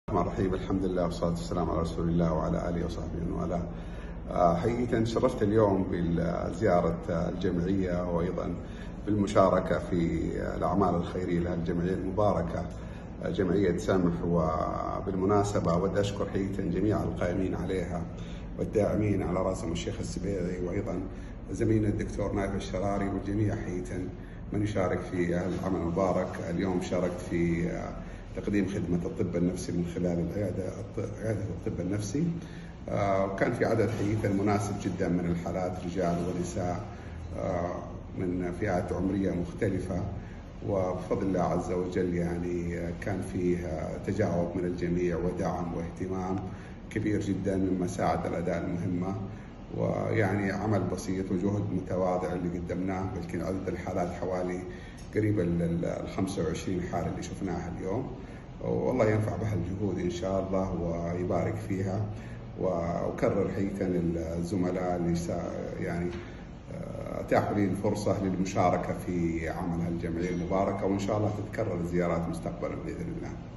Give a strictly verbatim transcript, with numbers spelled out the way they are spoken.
الرحمن الرحيم. الحمد لله والصلاة والسلام على رسول الله وعلى آله وصحبه ومن والاه. حقيقة شرفت اليوم بزيارة الجمعية وأيضا بالمشاركة في الأعمال الخيرية للجمعية المباركة جمعية سمح. وبالمناسبة أود أشكر حقيقة جميع القائمين عليها والداعمين على رأسهم الشيخ السبيعي وأيضا زميلنا الدكتور نايف الشراري والجميع حقيقة من يشارك في العمل المبارك. اليوم شاركت في تقديم خدمة الطب النفسي من خلال العيادة عيادة الطب النفسي، وكان في عدد حقيقة مناسب جدا من الحالات، رجال ونساء من فئات عمرية مختلفة، وبفضل الله عز وجل يعني كان فيه تجاوب من الجميع ودعم واهتمام كبير جدا مما ساعد الأداء المهمة. ويعني عمل بسيط وجهد متواضع اللي قدمناه، بلكن عدد الحالات حوالي قريب ال خمسة وعشرين حالة اللي شفناها اليوم، والله ينفع بها الجهود إن شاء الله ويبارك فيها. وأكرر حقيقة للزملاء اللي يعني أتاحوا لي الفرصة للمشاركة في عمل الجمعية المباركة، وإن شاء الله تتكرر الزيارات مستقبلا بإذن الله.